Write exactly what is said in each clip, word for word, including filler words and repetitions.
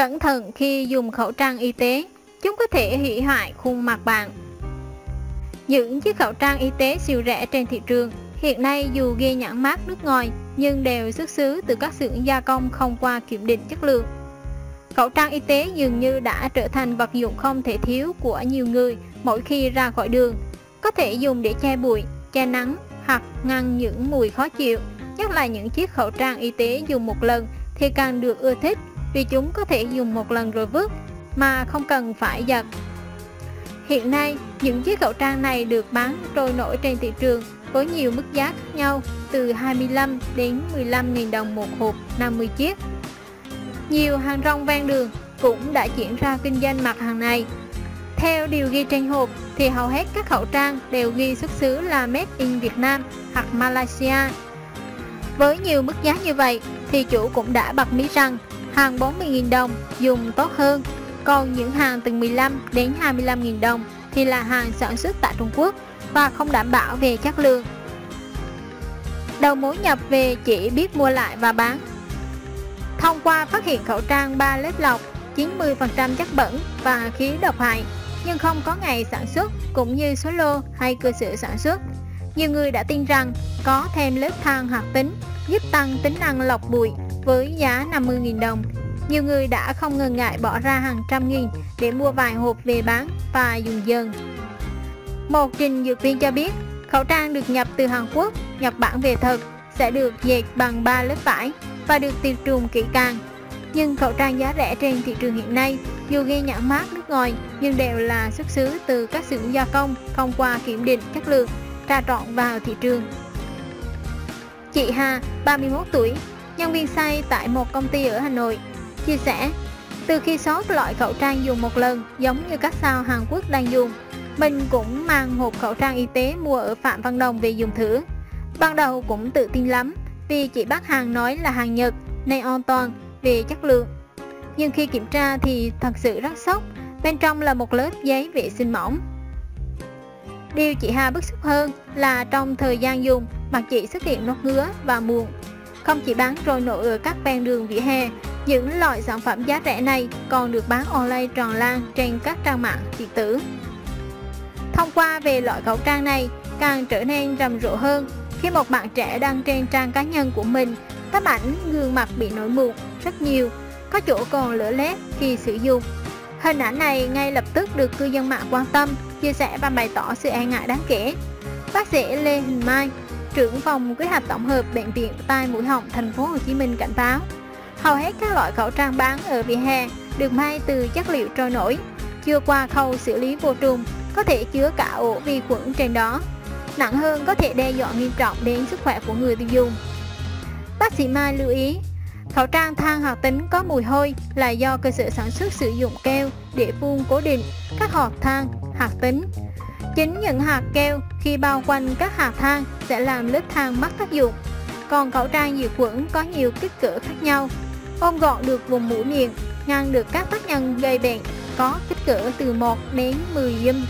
Cẩn thận khi dùng khẩu trang y tế, chúng có thể hủy hoại khuôn mặt bạn. Những chiếc khẩu trang y tế siêu rẻ trên thị trường hiện nay dù ghi nhãn mác nước ngoài nhưng đều xuất xứ từ các xưởng gia công không qua kiểm định chất lượng. Khẩu trang y tế dường như đã trở thành vật dụng không thể thiếu của nhiều người mỗi khi ra khỏi đường. Có thể dùng để che bụi, che nắng hoặc ngăn những mùi khó chịu. Nhất là những chiếc khẩu trang y tế dùng một lần thì càng được ưa thích vì chúng có thể dùng một lần rồi vứt mà không cần phải giặt. Hiện nay, những chiếc khẩu trang này được bán trôi nổi trên thị trường với nhiều mức giá khác nhau, từ hai mươi lăm đến mười lăm nghìn đồng một hộp năm mươi chiếc. Nhiều hàng rong ven đường cũng đã chuyển ra kinh doanh mặt hàng này. Theo điều ghi trên hộp thì hầu hết các khẩu trang đều ghi xuất xứ là Made in Việt Nam hoặc Malaysia. Với nhiều mức giá như vậy thì chủ cũng đã bật mí rằng hàng bốn mươi nghìn đồng dùng tốt hơn, còn những hàng từ mười lăm đến hai mươi lăm nghìn đồng thì là hàng sản xuất tại Trung Quốc và không đảm bảo về chất lượng. Đầu mối nhập về chỉ biết mua lại và bán. Thông qua phát hiện khẩu trang ba lớp lọc, chín mươi phần trăm chất bẩn và khí độc hại, nhưng không có ngày sản xuất cũng như số lô hay cơ sở sản xuất. Nhiều người đã tin rằng có thêm lớp than hoạt tính giúp tăng tính năng lọc bụi với giá năm mươi nghìn đồng. Nhiều người đã không ngần ngại bỏ ra hàng trăm nghìn để mua vài hộp về bán và dùng dần. Một trình dược viên cho biết, khẩu trang được nhập từ Hàn Quốc, nhập bản về thật, sẽ được dệt bằng ba lớp vải và được tiệt trùng kỹ càng. Nhưng khẩu trang giá rẻ trên thị trường hiện nay, dù ghi nhãn mác nước ngoài nhưng đều là xuất xứ từ các xưởng gia công không qua kiểm định chất lượng, trà trộn vào thị trường. Chị Hà, ba mươi mốt tuổi, nhân viên xay tại một công ty ở Hà Nội, chia sẻ: từ khi sót loại khẩu trang dùng một lần giống như các sao Hàn Quốc đang dùng, mình cũng mang hộp khẩu trang y tế mua ở Phạm Văn Đồng về dùng thử. Ban đầu cũng tự tin lắm vì chị bác hàng nói là hàng Nhật nên an toàn về chất lượng. Nhưng khi kiểm tra thì thật sự rất sốc, bên trong là một lớp giấy vệ sinh mỏng. Điều chị Hà bức xúc hơn là trong thời gian dùng, mặt chị xuất hiện nốt ngứa và mụn. Không chỉ bán trôi nổi ở các ven đường vỉa hè, những loại sản phẩm giá rẻ này còn được bán online tràn lan trên các trang mạng điện tử. Thông qua về loại khẩu trang này càng trở nên rầm rộ hơn khi một bạn trẻ đăng trên trang cá nhân của mình tấm ảnh gương mặt bị nổi mụn rất nhiều, có chỗ còn lở loét khi sử dụng. Hình ảnh này ngay lập tức được cư dân mạng quan tâm, chia sẻ và bày tỏ sự e ngại đáng kể. Bác sĩ Lê Huỳnh Mai, trưởng phòng quy hoạch tổng hợp bệnh viện tai mũi họng thành phố Hồ Chí Minh cảnh báo, hầu hết các loại khẩu trang bán ở vỉa hè được may từ chất liệu trôi nổi, chưa qua khâu xử lý vô trùng, có thể chứa cả ổ vi khuẩn trên đó. Nặng hơn có thể đe dọa nghiêm trọng đến sức khỏe của người tiêu dùng. Bác sĩ Mai lưu ý, khẩu trang than hoạt tính có mùi hôi là do cơ sở sản xuất sử dụng keo để phun cố định các hạt than hoạt tính. Chính những hạt keo khi bao quanh các hạt than sẽ làm lớp than mất tác dụng. Còn khẩu trang diệt khuẩn có nhiều kích cỡ khác nhau, ôm gọn được vùng mũi miệng, ngăn được các tác nhân gây bệnh, có kích cỡ từ một đến mười giùm.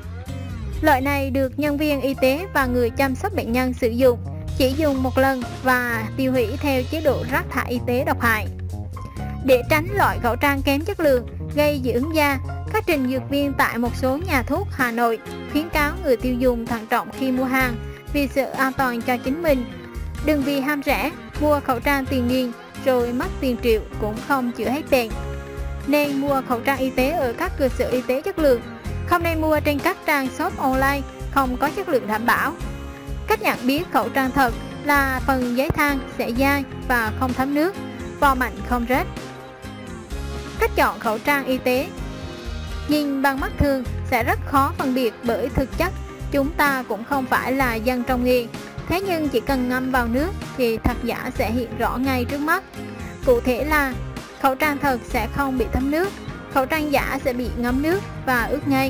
Loại này được nhân viên y tế và người chăm sóc bệnh nhân sử dụng, chỉ dùng một lần và tiêu hủy theo chế độ rác thải y tế độc hại. Để tránh loại khẩu trang kém chất lượng gây dị ứng da, các trình dược viên tại một số nhà thuốc Hà Nội khuyến cáo người tiêu dùng thận trọng khi mua hàng vì sự an toàn cho chính mình. Đừng vì ham rẻ mua khẩu trang tiền nghìn rồi mất tiền triệu cũng không chữa hết bệnh. Nên mua khẩu trang y tế ở các cơ sở y tế chất lượng, không nên mua trên các trang shop online không có chất lượng đảm bảo. Cách nhận biết khẩu trang thật là phần giấy than sẽ dai và không thấm nước, vỏ mạnh không rách. Cách chọn khẩu trang y tế: nhìn bằng mắt thường sẽ rất khó phân biệt bởi thực chất chúng ta cũng không phải là dân trong nghề. Thế nhưng chỉ cần ngâm vào nước thì thật giả sẽ hiện rõ ngay trước mắt. Cụ thể là khẩu trang thật sẽ không bị thấm nước, khẩu trang giả sẽ bị ngấm nước và ướt ngay.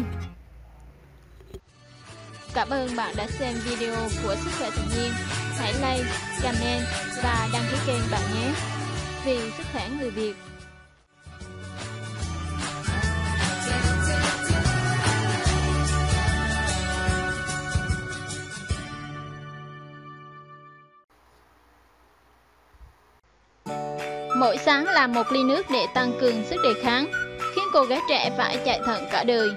Cảm ơn bạn đã xem video của Sức khỏe tự nhiên. Hãy like, comment và đăng ký kênh bạn nhé. Vì sức khỏe người Việt. Mỗi sáng làm một ly nước để tăng cường sức đề kháng, khiến cô gái trẻ phải chạy thận cả đời.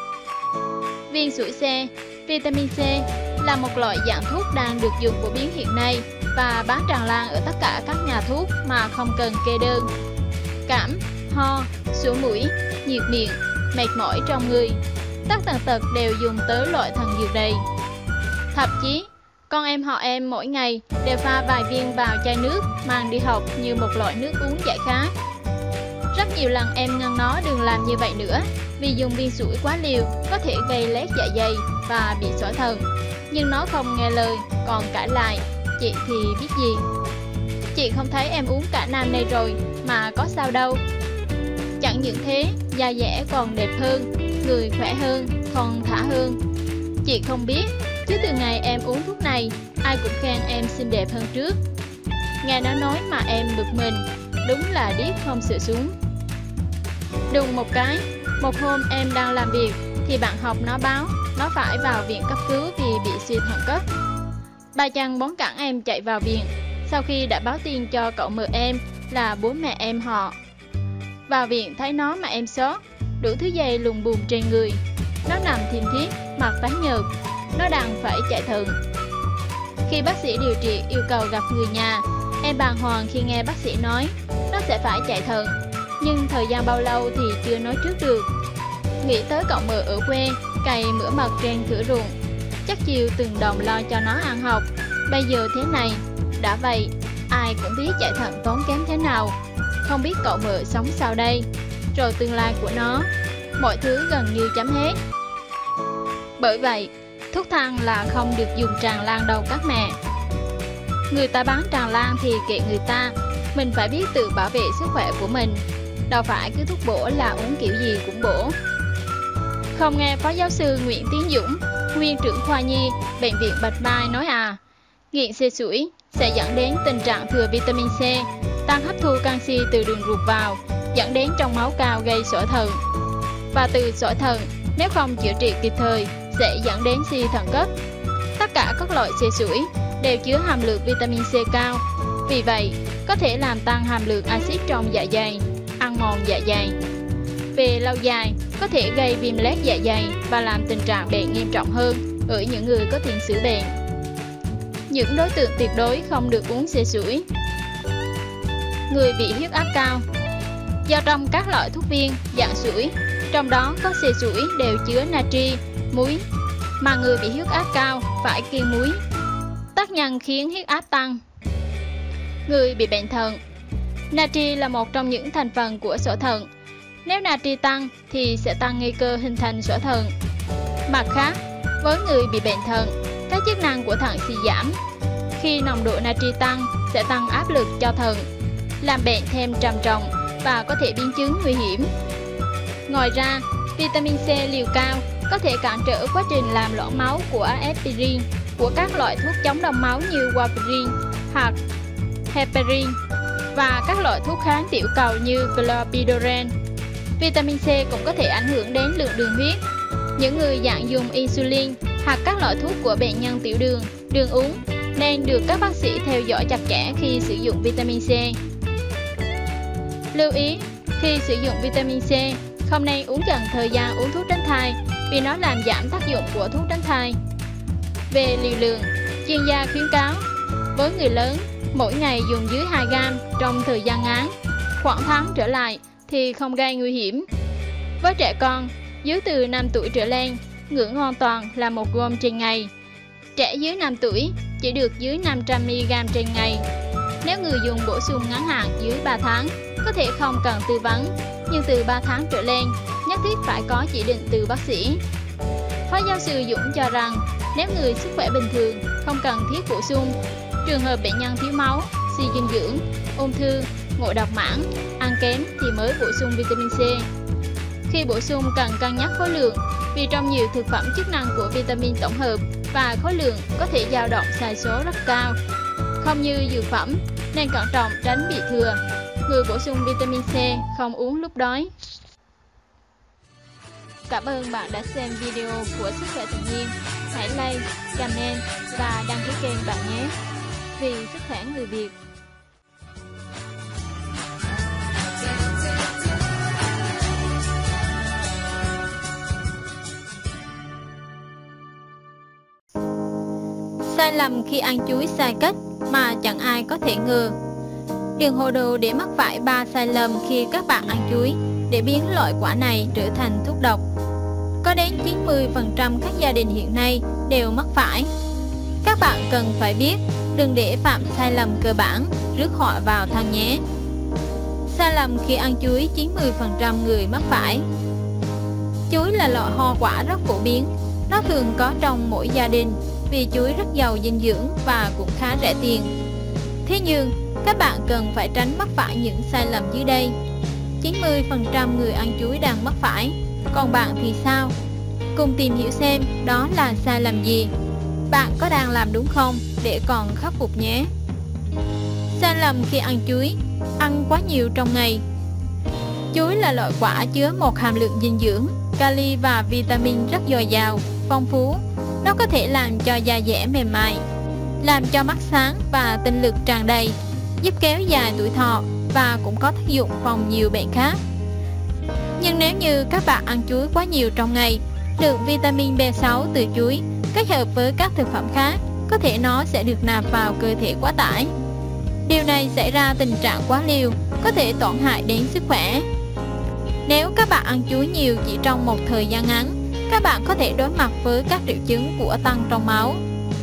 Viên sủi C, vitamin C là một loại dạng thuốc đang được dùng phổ biến hiện nay và bán tràn lan ở tất cả các nhà thuốc mà không cần kê đơn. Cảm, ho, sổ mũi, nhiệt miệng, mệt mỏi trong người, tất tần tật đều dùng tới loại thần dược này. Thậm chí, con em họ em mỗi ngày đều pha vài viên vào chai nước mang đi học như một loại nước uống giải khát. Rất nhiều lần em ngăn nó đừng làm như vậy nữa, vì dùng viên sủi quá liều có thể gây loét dạ dày và bị sỏi thận. Nhưng nó không nghe lời, còn cãi lại, chị thì biết gì. Chị không thấy em uống cả năm nay rồi mà có sao đâu. Chẳng những thế, da dẻ còn đẹp hơn, người khỏe hơn, thon thả hơn. Chị không biết, chứ từ ngày em uống thuốc này, ai cũng khen em xinh đẹp hơn trước. Nghe nó nói mà em bực mình, đúng là điếc không sửa xuống. Đùng một cái, một hôm em đang làm việc thì bạn học nó báo nó phải vào viện cấp cứu vì bị suy thận cấp. Ba chàng bón cẳng em chạy vào viện sau khi đã báo tin cho cậu mợ em là bố mẹ em họ. Vào viện thấy nó mà em xót, đủ thứ dây lùng bùm trên người. Nó nằm thiêm thiếp, mặt tái nhợt, nó đang phải chạy thận. Khi bác sĩ điều trị yêu cầu gặp người nhà, em bàng hoàng khi nghe bác sĩ nói nó sẽ phải chạy thận, nhưng thời gian bao lâu thì chưa nói trước được. Nghĩ tới cậu mợ ở quê cày mửa mật trên thửa ruộng, chắc chiều từng đồng lo cho nó ăn học. Bây giờ thế này, đã vậy ai cũng biết chạy thận tốn kém thế nào, không biết cậu mợ sống sao đây, rồi tương lai của nó, mọi thứ gần như chấm hết. Bởi vậy, thuốc thang là không được dùng tràn lan đâu các mẹ. Người ta bán tràn lan thì kệ người ta, mình phải biết tự bảo vệ sức khỏe của mình, đâu phải cứ thuốc bổ là uống kiểu gì cũng bổ. Không nghe Phó Giáo sư Nguyễn Tiến Dũng, nguyên trưởng khoa nhi, Bệnh viện Bạch Mai nói à, nghiện C sủi sẽ dẫn đến tình trạng thừa vitamin C, tăng hấp thu canxi từ đường ruột vào, dẫn đến trong máu cao gây sỏi thận. Và từ sỏi thận, nếu không chữa trị kịp thời, sẽ dẫn đến suy thận cấp. Tất cả các loại C sủi đều chứa hàm lượng vitamin C cao, vì vậy có thể làm tăng hàm lượng axit trong dạ dày, ăn mòn dạ dày. Về lâu dài, có thể gây viêm loét dạ dày và làm tình trạng bệnh nghiêm trọng hơn ở những người có tiền sử bệnh. Những đối tượng tuyệt đối không được uống C sủi: người bị huyết áp cao. Do trong các loại thuốc viên dạng sủi, trong đó có C sủi đều chứa natri, muối, mà người bị huyết áp cao phải kiêng muối. Tác nhân khiến huyết áp tăng. Người bị bệnh thận. Natri là một trong những thành phần của sỏi thận. Nếu natri tăng thì sẽ tăng nguy cơ hình thành sỏi thận. Mặt khác, với người bị bệnh thận, các chức năng của thận suy giảm. Khi nồng độ natri tăng sẽ tăng áp lực cho thận, làm bệnh thêm trầm trọng và có thể biến chứng nguy hiểm. Ngoài ra, vitamin C liều cao có thể cản trở quá trình làm loãng máu của aspirin của các loại thuốc chống đông máu như warfarin hoặc heparin và các loại thuốc kháng tiểu cầu như clopidogrel. Vitamin C cũng có thể ảnh hưởng đến lượng đường huyết. Những người dạng dùng insulin hoặc các loại thuốc của bệnh nhân tiểu đường, đường uống nên được các bác sĩ theo dõi chặt chẽ khi sử dụng vitamin C. Lưu ý, khi sử dụng vitamin C, không nên uống dần thời gian uống thuốc tránh thai vì nó làm giảm tác dụng của thuốc tránh thai. Về liều lượng, chuyên gia khuyến cáo với người lớn mỗi ngày dùng dưới hai gam trong thời gian ngắn, khoảng tháng trở lại thì không gây nguy hiểm. Với trẻ con dưới từ năm tuổi trở lên, ngưỡng an toàn là một gam trên ngày. Trẻ dưới năm tuổi chỉ được dưới năm trăm mi li gam trên ngày. Nếu người dùng bổ sung ngắn hạn dưới ba tháng, có thể không cần tư vấn, nhưng từ ba tháng trở lên, nhất thiết phải có chỉ định từ bác sĩ. Phó giáo sư Dũng cho rằng, nếu người sức khỏe bình thường, không cần thiết bổ sung. Trường hợp bệnh nhân thiếu máu, suy dinh dưỡng, ung thư, ngộ độc mãn, ăn kém thì mới bổ sung vitamin C. Khi bổ sung cần cân nhắc khối lượng, vì trong nhiều thực phẩm chức năng của vitamin tổng hợp và khối lượng có thể dao động sai số rất cao. Không như dược phẩm, nên cẩn trọng tránh bị thừa. Người bổ sung vitamin C không uống lúc đói. Cảm ơn bạn đã xem video của Sức khỏe tự nhiên. Hãy like, comment và đăng ký kênh bạn nhé. Vì sức khỏe người Việt. Sai lầm khi ăn chuối sai cách mà chẳng ai có thể ngờ. Đừng hồ đồ để mắc phải ba sai lầm khi các bạn ăn chuối để biến loại quả này trở thành thuốc độc. Có đến chín mươi phần trăm các gia đình hiện nay đều mắc phải. Các bạn cần phải biết, đừng để phạm sai lầm cơ bản, rước họa vào thân nhé. Sai lầm khi ăn chuối chín mươi phần trăm người mắc phải. Chuối là loại hoa quả rất phổ biến. Nó thường có trong mỗi gia đình vì chuối rất giàu dinh dưỡng và cũng khá rẻ tiền. Thế nhưng, các bạn cần phải tránh mắc phải những sai lầm dưới đây. chín mươi phần trăm người ăn chuối đang mắc phải. Còn bạn thì sao? Cùng tìm hiểu xem đó là sai lầm gì. Bạn có đang làm đúng không để còn khắc phục nhé. Sai lầm khi ăn chuối: ăn quá nhiều trong ngày. Chuối là loại quả chứa một hàm lượng dinh dưỡng, kali và vitamin rất dồi dào, phong phú. Nó có thể làm cho da dẻ mềm mại, làm cho mắt sáng và tinh lực tràn đầy, giúp kéo dài tuổi thọ và cũng có tác dụng phòng nhiều bệnh khác. Nhưng nếu như các bạn ăn chuối quá nhiều trong ngày, lượng vitamin B sáu từ chuối kết hợp với các thực phẩm khác, có thể nó sẽ được nạp vào cơ thể quá tải. Điều này xảy ra tình trạng quá liều, có thể tổn hại đến sức khỏe. Nếu các bạn ăn chuối nhiều chỉ trong một thời gian ngắn, các bạn có thể đối mặt với các triệu chứng của tăng trong máu.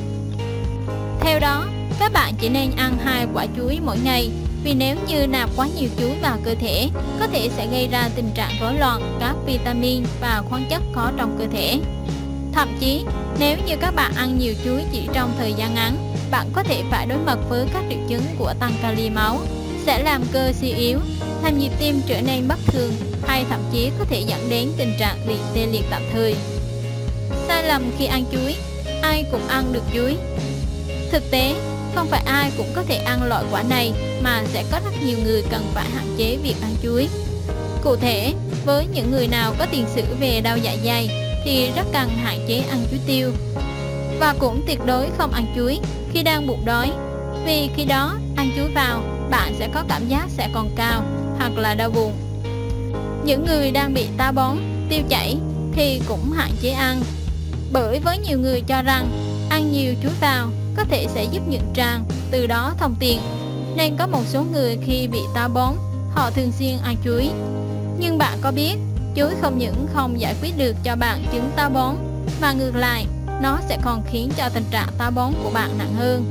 Theo đó, các bạn chỉ nên ăn hai quả chuối mỗi ngày, vì nếu như nạp quá nhiều chuối vào cơ thể, có thể sẽ gây ra tình trạng rối loạn các vitamin và khoáng chất có trong cơ thể. Thậm chí, nếu như các bạn ăn nhiều chuối chỉ trong thời gian ngắn, bạn có thể phải đối mặt với các triệu chứng của tăng kali máu, sẽ làm cơ suy yếu, làm nhịp tim trở nên bất thường, hay thậm chí có thể dẫn đến tình trạng bị tê liệt tạm thời. Sai lầm khi ăn chuối: ai cũng ăn được chuối. Thực tế, không phải ai cũng có thể ăn loại quả này, mà sẽ có rất nhiều người cần phải hạn chế việc ăn chuối. Cụ thể, với những người nào có tiền sử về đau dạ dày thì rất cần hạn chế ăn chuối tiêu. Và cũng tuyệt đối không ăn chuối khi đang bụng đói, vì khi đó ăn chuối vào, bạn sẽ có cảm giác sẽ còn cao hoặc là đau bụng. Những người đang bị táo bón, tiêu chảy thì cũng hạn chế ăn, bởi với nhiều người cho rằng ăn nhiều chuối vào có thể sẽ giúp nhuận tràng, từ đó thông tiền. Nên có một số người khi bị táo bón, họ thường xuyên ăn chuối. Nhưng bạn có biết, chuối không những không giải quyết được cho bạn chứng táo bón, mà ngược lại, nó sẽ còn khiến cho tình trạng táo bón của bạn nặng hơn.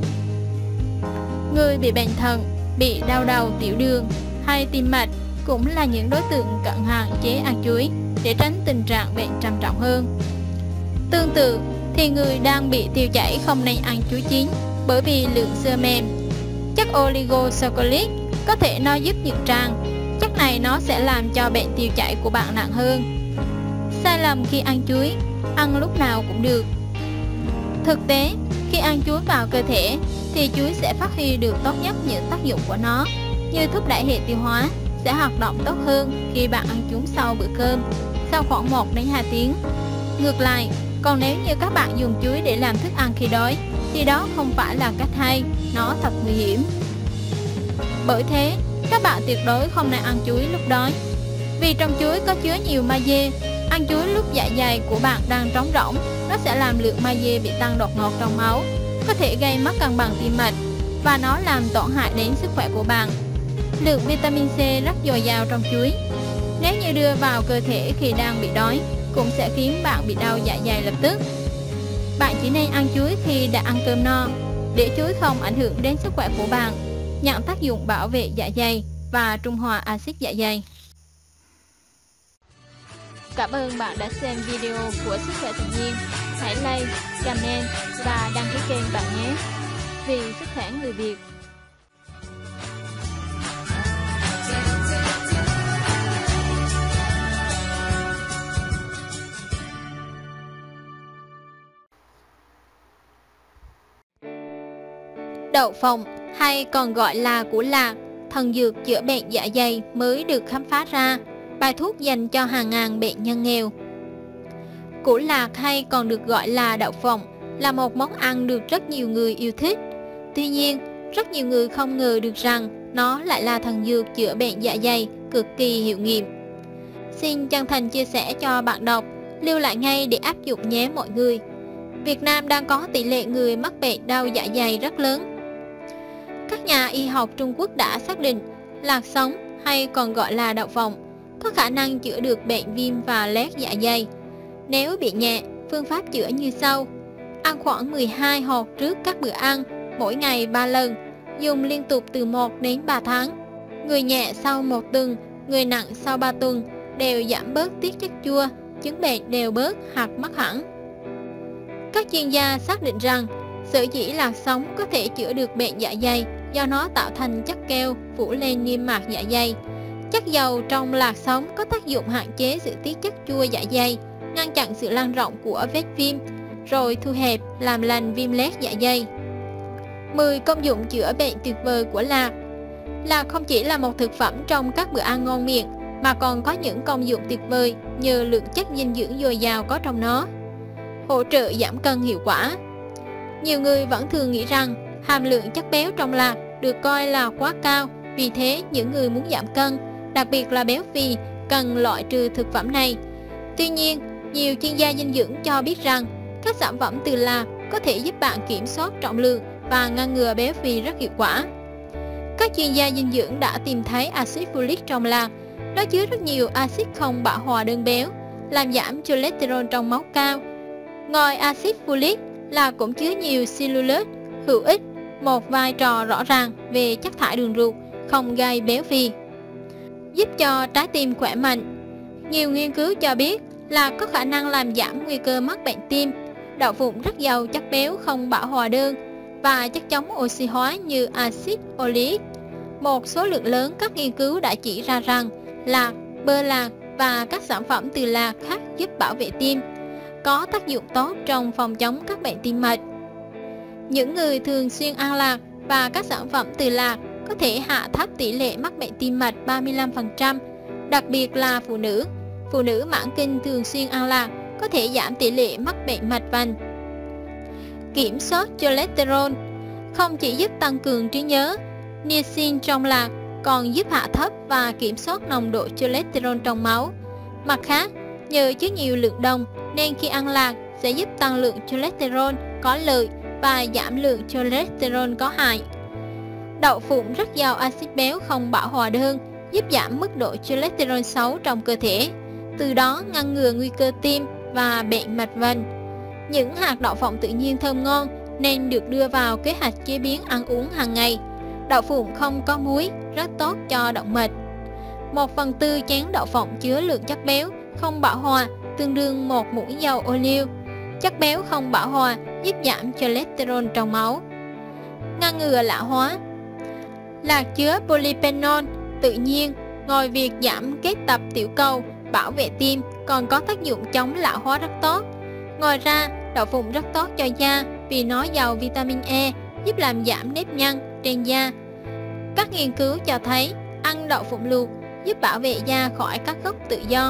Người bị bệnh thận, bị đau đầu tiểu đường hay tim mạch cũng là những đối tượng cần hạn chế ăn chuối để tránh tình trạng bệnh trầm trọng hơn. Tương tự thì người đang bị tiêu chảy không nên ăn chuối chín, bởi vì lượng xơ mềm, chất oligosaccharide có thể nó giúp nhuận tràng. Chất này nó sẽ làm cho bệnh tiêu chảy của bạn nặng hơn. Sai lầm khi ăn chuối: ăn lúc nào cũng được. Thực tế, khi ăn chuối vào cơ thể thì chuối sẽ phát huy được tốt nhất những tác dụng của nó, như thúc đẩy hệ tiêu hóa, sẽ hoạt động tốt hơn khi bạn ăn chúng sau bữa cơm, sau khoảng một đến hai tiếng. Ngược lại, còn nếu như các bạn dùng chuối để làm thức ăn khi đói, thì đó không phải là cách hay, nó thật nguy hiểm. Bởi thế, các bạn tuyệt đối không nên ăn chuối lúc đói. Vì trong chuối có chứa nhiều magie, ăn chuối lúc dạ dày của bạn đang trống rỗng, nó sẽ làm lượng magie bị tăng đột ngột trong máu, có thể gây mất cân bằng tim mạch, và nó làm tổn hại đến sức khỏe của bạn. Lượng vitamin C rất dồi dào trong chuối. Nếu như đưa vào cơ thể khi đang bị đói, cũng sẽ khiến bạn bị đau dạ dày lập tức. Bạn chỉ nên ăn chuối khi đã ăn cơm no, để chuối không ảnh hưởng đến sức khỏe của bạn, nhận tác dụng bảo vệ dạ dày và trung hòa axit dạ dày. Cảm ơn bạn đã xem video của Sức khỏe tự nhiên. Hãy like, comment và đăng ký kênh bạn nhé. Vì sức khỏe người Việt. Đậu phộng, hay còn gọi là củ lạc, thần dược chữa bệnh dạ dày mới được khám phá ra, bài thuốc dành cho hàng ngàn bệnh nhân nghèo. Củ lạc, hay còn được gọi là đậu phộng, là một món ăn được rất nhiều người yêu thích. Tuy nhiên, rất nhiều người không ngờ được rằng nó lại là thần dược chữa bệnh dạ dày cực kỳ hiệu nghiệm. Xin chân thành chia sẻ cho bạn đọc, lưu lại ngay để áp dụng nhé mọi người. Việt Nam đang có tỷ lệ người mắc bệnh đau dạ dày rất lớn. Các nhà y học Trung Quốc đã xác định lạc sống hay còn gọi là đậu phộng có khả năng chữa được bệnh viêm và loét dạ dày. Nếu bị nhẹ, phương pháp chữa như sau: ăn khoảng mười hai hột trước các bữa ăn, mỗi ngày ba lần, dùng liên tục từ một đến ba tháng. Người nhẹ sau một tuần, người nặng sau ba tuần đều giảm bớt tiết chất chua, chứng bệnh đều bớt hoặc mất hẳn. Các chuyên gia xác định rằng sở dĩ lạc sống có thể chữa được bệnh dạ dày do nó tạo thành chất keo phủ lên niêm mạc dạ dày. Chất dầu trong lạc sống có tác dụng hạn chế sự tiết chất chua dạ dày, ngăn chặn sự lan rộng của vết viêm, rồi thu hẹp làm lành viêm loét dạ dày. mười công dụng chữa bệnh tuyệt vời của lạc. Lạc không chỉ là một thực phẩm trong các bữa ăn ngon miệng mà còn có những công dụng tuyệt vời nhờ lượng chất dinh dưỡng dồi dào có trong nó. Hỗ trợ giảm cân hiệu quả. Nhiều người vẫn thường nghĩ rằng hàm lượng chất béo trong lạc được coi là quá cao, vì thế những người muốn giảm cân, đặc biệt là béo phì, cần loại trừ thực phẩm này. Tuy nhiên, nhiều chuyên gia dinh dưỡng cho biết rằng các sản phẩm từ lạc có thể giúp bạn kiểm soát trọng lượng và ngăn ngừa béo phì rất hiệu quả. Các chuyên gia dinh dưỡng đã tìm thấy axit folic trong lạc. Nó chứa rất nhiều axit không bão hòa đơn béo, làm giảm cholesterol trong máu cao. Ngoài axit folic, lạc cũng chứa nhiều cellulose hữu ích, một vai trò rõ ràng về chất thải đường ruột, không gây béo phì. Giúp cho trái tim khỏe mạnh. Nhiều nghiên cứu cho biết lạc có khả năng làm giảm nguy cơ mắc bệnh tim. Đậu phụng rất giàu chất béo không bão hòa đơn và chất chống oxy hóa như axit oleic. Một số lượng lớn các nghiên cứu đã chỉ ra rằng lạc, bơ lạc và các sản phẩm từ lạc khác giúp bảo vệ tim, có tác dụng tốt trong phòng chống các bệnh tim mạch. Những người thường xuyên ăn lạc và các sản phẩm từ lạc có thể hạ thấp tỷ lệ mắc bệnh tim mạch ba mươi lăm phần trăm, đặc biệt là phụ nữ. Phụ nữ mãn kinh thường xuyên ăn lạc có thể giảm tỷ lệ mắc bệnh mạch vành. Kiểm soát cholesterol. Không chỉ giúp tăng cường trí nhớ, niacin trong lạc còn giúp hạ thấp và kiểm soát nồng độ cholesterol trong máu. Mặt khác, nhờ chứa nhiều lượng đồng nên khi ăn lạc sẽ giúp tăng lượng cholesterol có lợi và giảm lượng cholesterol có hại. Đậu phụng rất giàu axit béo không bão hòa đơn, giúp giảm mức độ cholesterol xấu trong cơ thể, từ đó ngăn ngừa nguy cơ tim và bệnh mạch vành. Những hạt đậu phộng tự nhiên thơm ngon nên được đưa vào kế hoạch chế biến ăn uống hàng ngày. Đậu phụng không có muối, rất tốt cho động mạch. Một phần tư chén đậu phộng chứa lượng chất béo không bão hòa, tương đương một muỗng dầu ô liu. Chất béo không bão hòa giúp giảm cholesterol trong máu. Ngăn ngừa lão hóa. Lạc chứa polyphenol tự nhiên, ngoài việc giảm kết tập tiểu cầu, bảo vệ tim, còn có tác dụng chống lão hóa rất tốt. Ngoài ra, đậu phụng rất tốt cho da vì nó giàu vitamin E, giúp làm giảm nếp nhăn trên da. Các nghiên cứu cho thấy ăn đậu phụng luộc giúp bảo vệ da khỏi các gốc tự do.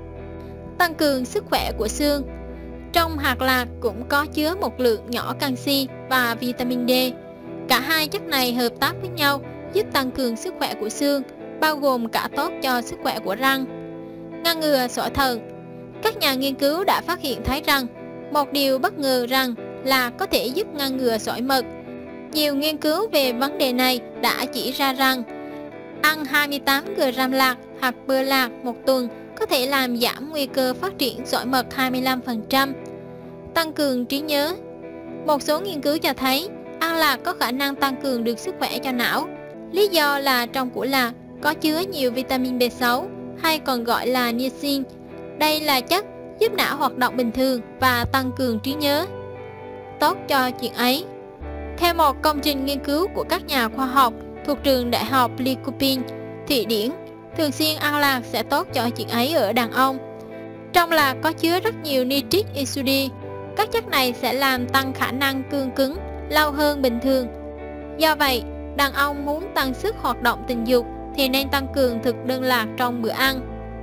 Tăng cường sức khỏe của xương. Trong hạt lạc cũng có chứa một lượng nhỏ canxi và vitamin D. Cả hai chất này hợp tác với nhau giúp tăng cường sức khỏe của xương, bao gồm cả tốt cho sức khỏe của răng. Ngăn ngừa sỏi thận. Các nhà nghiên cứu đã phát hiện thấy rằng một điều bất ngờ rằng lạc có thể giúp ngăn ngừa sỏi mật. Nhiều nghiên cứu về vấn đề này đã chỉ ra rằng ăn hai mươi tám gam lạc hoặc bơ lạc một tuần có thể làm giảm nguy cơ phát triển sỏi mật hai mươi lăm phần trăm. Tăng cường trí nhớ. Một số nghiên cứu cho thấy ăn lạc có khả năng tăng cường được sức khỏe cho não. Lý do là trong củ lạc có chứa nhiều vitamin B sáu, hay còn gọi là niacin. Đây là chất giúp não hoạt động bình thường và tăng cường trí nhớ. Tốt cho chuyện ấy. Theo một công trình nghiên cứu của các nhà khoa học thuộc trường đại học Linköping, Thụy Điển, thường xuyên ăn lạc sẽ tốt cho chuyện ấy ở đàn ông. Trong lạc có chứa rất nhiều nitric oxide. Các chất này sẽ làm tăng khả năng cương cứng lâu hơn bình thường. Do vậy, đàn ông muốn tăng sức hoạt động tình dục thì nên tăng cường thực đơn lạc trong bữa ăn.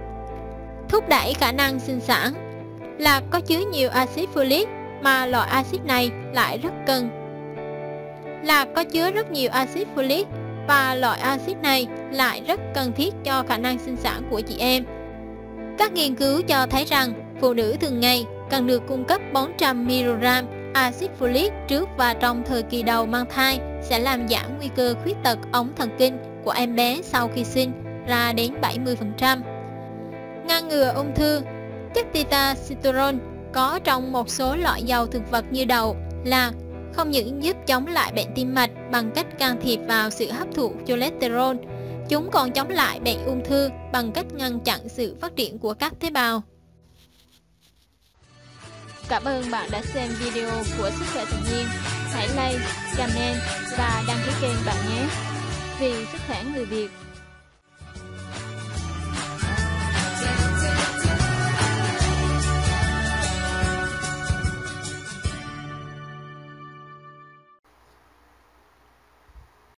Thúc đẩy khả năng sinh sản. Lạc có chứa nhiều axit folic mà loại axit này lại rất cần. Lạc có chứa rất nhiều axit folic và loại axit này lại rất cần thiết cho khả năng sinh sản của chị em. Các nghiên cứu cho thấy rằng phụ nữ thường ngày cần được cung cấp bốn trăm mi li gam Axit folic trước và trong thời kỳ đầu mang thai sẽ làm giảm nguy cơ khuyết tật ống thần kinh của em bé sau khi sinh ra đến bảy mươi phần trăm. Ngăn ngừa ung thư, chất testosterone có trong một số loại dầu thực vật như đậu, lạc không những giúp chống lại bệnh tim mạch bằng cách can thiệp vào sự hấp thụ cholesterol, chúng còn chống lại bệnh ung thư bằng cách ngăn chặn sự phát triển của các tế bào. Cảm ơn bạn đã xem video của Sức khỏe tự nhiên. Hãy like, comment và đăng ký kênh bạn nhé. Vì sức khỏe người Việt.